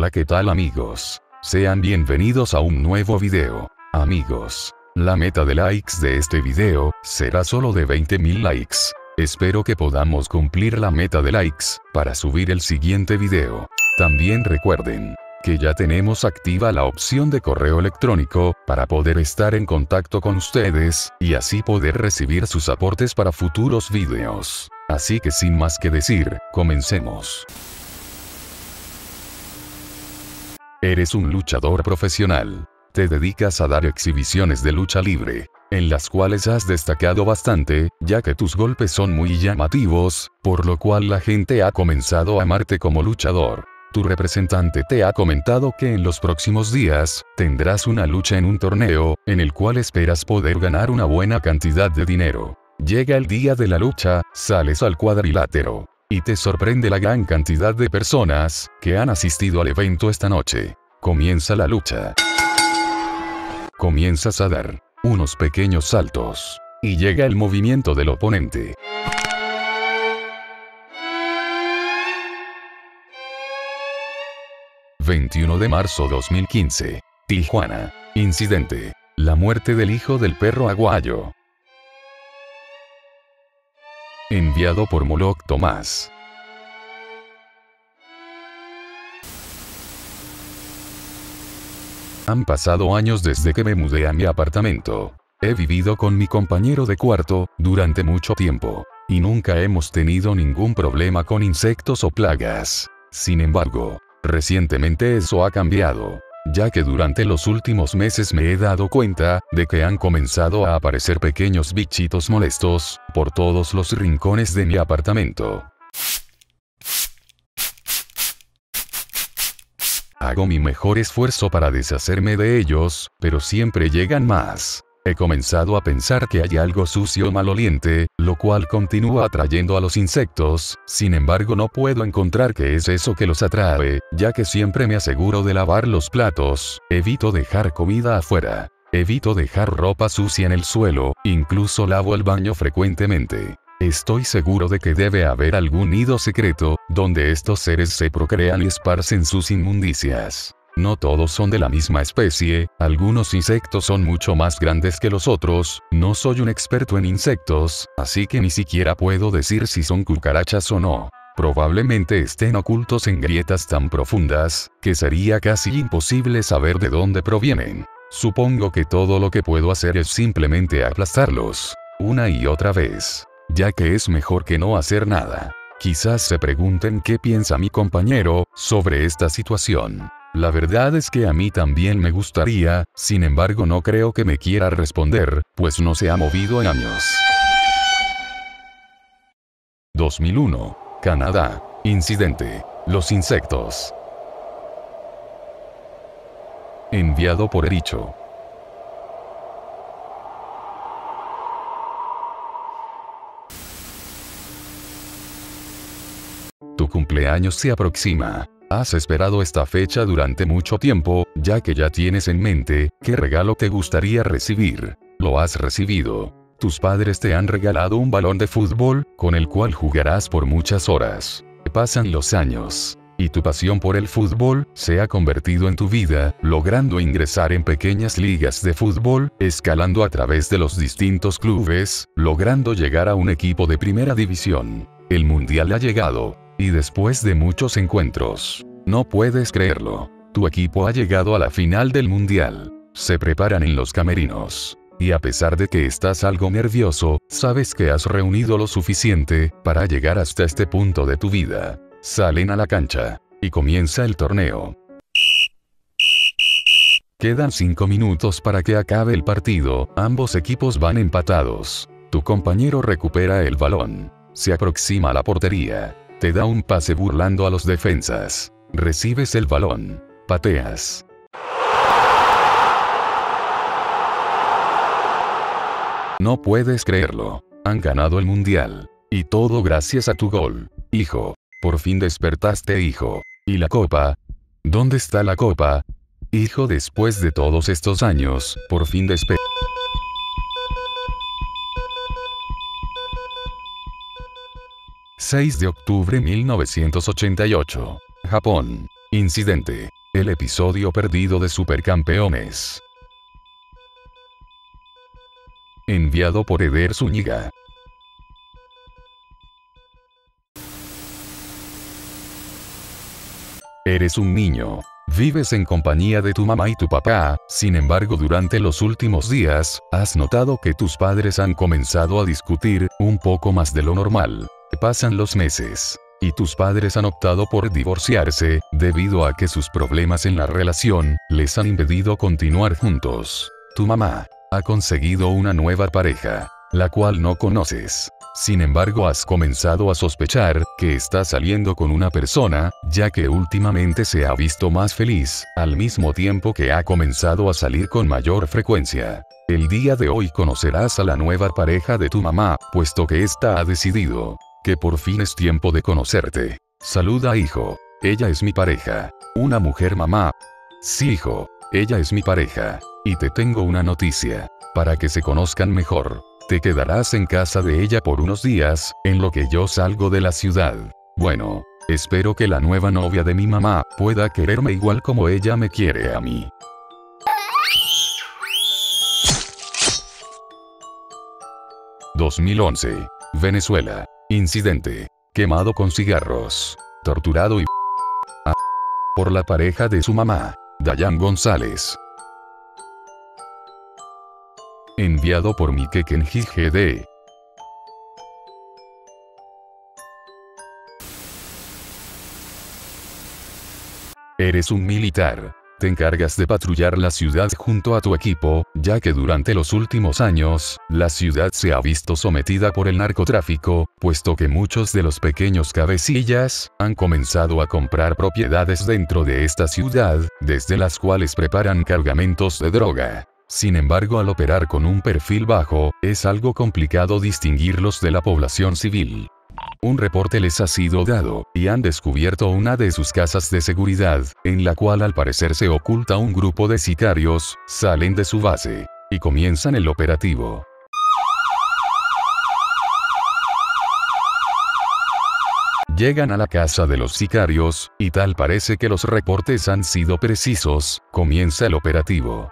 Hola, ¿qué tal amigos? Sean bienvenidos a un nuevo video. Amigos, la meta de likes de este video será solo de 20.000 likes. Espero que podamos cumplir la meta de likes para subir el siguiente video. También recuerden que ya tenemos activa la opción de correo electrónico para poder estar en contacto con ustedes y así poder recibir sus aportes para futuros videos. Así que sin más que decir, comencemos. Eres un luchador profesional. Te dedicas a dar exhibiciones de lucha libre, en las cuales has destacado bastante, ya que tus golpes son muy llamativos, por lo cual la gente ha comenzado a amarte como luchador. Tu representante te ha comentado que en los próximos días, tendrás una lucha en un torneo, en el cual esperas poder ganar una buena cantidad de dinero. Llega el día de la lucha, sales al cuadrilátero, y te sorprende la gran cantidad de personas que han asistido al evento esta noche. Comienza la lucha. Comienzas a dar unos pequeños saltos, y llega el movimiento del oponente. ...21 de marzo 2015... Tijuana. Incidente: la muerte del hijo del perro aguayo. Enviado por Moloch Tomás. Han pasado años desde que me mudé a mi apartamento. He vivido con mi compañero de cuarto durante mucho tiempo, y nunca hemos tenido ningún problema con insectos o plagas. Sin embargo, recientemente eso ha cambiado, ya que durante los últimos meses me he dado cuenta de que han comenzado a aparecer pequeños bichitos molestos por todos los rincones de mi apartamento. Hago mi mejor esfuerzo para deshacerme de ellos, pero siempre llegan más. He comenzado a pensar que hay algo sucio o maloliente, lo cual continúa atrayendo a los insectos. Sin embargo, no puedo encontrar qué es eso que los atrae, ya que siempre me aseguro de lavar los platos, evito dejar comida afuera, evito dejar ropa sucia en el suelo, incluso lavo el baño frecuentemente. Estoy seguro de que debe haber algún nido secreto, donde estos seres se procrean y esparcen sus inmundicias. No todos son de la misma especie, algunos insectos son mucho más grandes que los otros. No soy un experto en insectos, así que ni siquiera puedo decir si son cucarachas o no. Probablemente estén ocultos en grietas tan profundas, que sería casi imposible saber de dónde provienen. Supongo que todo lo que puedo hacer es simplemente aplastarlos, una y otra vez, ya que es mejor que no hacer nada. Quizás se pregunten qué piensa mi compañero sobre esta situación. La verdad es que a mí también me gustaría, sin embargo no creo que me quiera responder, pues no se ha movido en años. 2001, Canadá. Incidente: los insectos. Enviado por Ericho. Tu cumpleaños se aproxima. Has esperado esta fecha durante mucho tiempo, ya que ya tienes en mente qué regalo te gustaría recibir. Lo has recibido. Tus padres te han regalado un balón de fútbol, con el cual jugarás por muchas horas. Pasan los años, y tu pasión por el fútbol se ha convertido en tu vida, logrando ingresar en pequeñas ligas de fútbol, escalando a través de los distintos clubes, logrando llegar a un equipo de primera división. El mundial ha llegado. Y después de muchos encuentros, no puedes creerlo, tu equipo ha llegado a la final del mundial. Se preparan en los camerinos. Y a pesar de que estás algo nervioso, sabes que has reunido lo suficiente para llegar hasta este punto de tu vida. Salen a la cancha, y comienza el torneo. Quedan 5 minutos para que acabe el partido, ambos equipos van empatados. Tu compañero recupera el balón. Se aproxima a la portería. Te da un pase burlando a los defensas. Recibes el balón. Pateas. No puedes creerlo. Han ganado el mundial. Y todo gracias a tu gol. Hijo. Por fin despertaste, hijo. ¿Y la copa? ¿Dónde está la copa? Hijo, después de todos estos años, por fin despertaste. 6 de octubre 1988. Japón. Incidente. El episodio perdido de Supercampeones. Enviado por Eder Zúñiga. Eres un niño. Vives en compañía de tu mamá y tu papá, sin embargo durante los últimos días, has notado que tus padres han comenzado a discutir, un poco más de lo normal. Pasan los meses. Y tus padres han optado por divorciarse, debido a que sus problemas en la relación, les han impedido continuar juntos. Tu mamá ha conseguido una nueva pareja, la cual no conoces. Sin embargo has comenzado a sospechar, que está saliendo con una persona, ya que últimamente se ha visto más feliz, al mismo tiempo que ha comenzado a salir con mayor frecuencia. El día de hoy conocerás a la nueva pareja de tu mamá, puesto que ésta ha decidido, que por fin es tiempo de conocerte. Saluda hijo, ella es mi pareja. Una mujer mamá. Sí hijo, ella es mi pareja. Y te tengo una noticia, para que se conozcan mejor. Te quedarás en casa de ella por unos días, en lo que yo salgo de la ciudad. Bueno, espero que la nueva novia de mi mamá pueda quererme igual como ella me quiere a mí. ...2011... Venezuela. Incidente. Quemado con cigarros. Torturado y... por la pareja de su mamá, Dayan González. Enviado por Mikekenji GD. Eres un militar. Te encargas de patrullar la ciudad junto a tu equipo, ya que durante los últimos años, la ciudad se ha visto sometida por el narcotráfico, puesto que muchos de los pequeños cabecillas, han comenzado a comprar propiedades dentro de esta ciudad, desde las cuales preparan cargamentos de droga. Sin embargo, al operar con un perfil bajo, es algo complicado distinguirlos de la población civil. Un reporte les ha sido dado, y han descubierto una de sus casas de seguridad, en la cual al parecer se oculta un grupo de sicarios, salen de su base, y comienzan el operativo. Llegan a la casa de los sicarios, y tal parece que los reportes han sido precisos, comienza el operativo.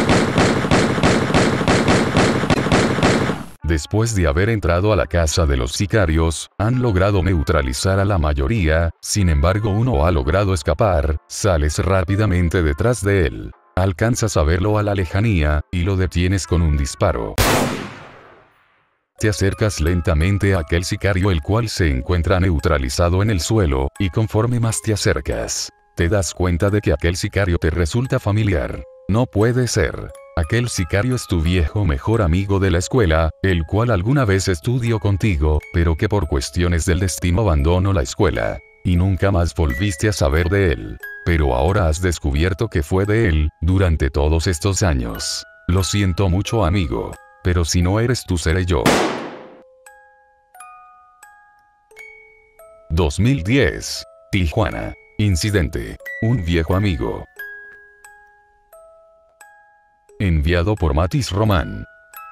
Después de haber entrado a la casa de los sicarios, han logrado neutralizar a la mayoría, sin embargo uno ha logrado escapar, sales rápidamente detrás de él. Alcanzas a verlo a la lejanía, y lo detienes con un disparo. Te acercas lentamente a aquel sicario el cual se encuentra neutralizado en el suelo, y conforme más te acercas, te das cuenta de que aquel sicario te resulta familiar. No puede ser. Aquel sicario es tu viejo mejor amigo de la escuela, el cual alguna vez estudió contigo, pero que por cuestiones del destino abandonó la escuela. Y nunca más volviste a saber de él. Pero ahora has descubierto que fue de él, durante todos estos años. Lo siento mucho amigo. Pero si no eres tú seré yo. 2010. Tijuana. Incidente. Un viejo amigo. Enviado por Matis Román.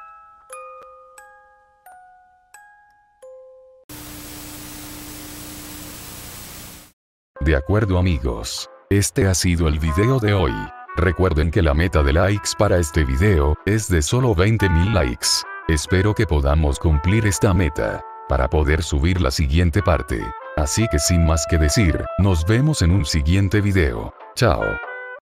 De acuerdo amigos, este ha sido el video de hoy. Recuerden que la meta de likes para este video es de solo 20.000 likes. Espero que podamos cumplir esta meta, para poder subir la siguiente parte. Así que sin más que decir, nos vemos en un siguiente video. Chao.